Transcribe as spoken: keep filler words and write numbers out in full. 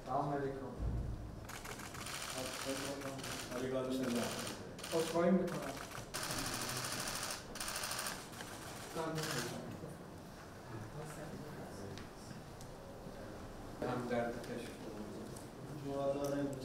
سلام علیکم. علیکم السلام. خواهی میکنم. هم درد کشف جوادان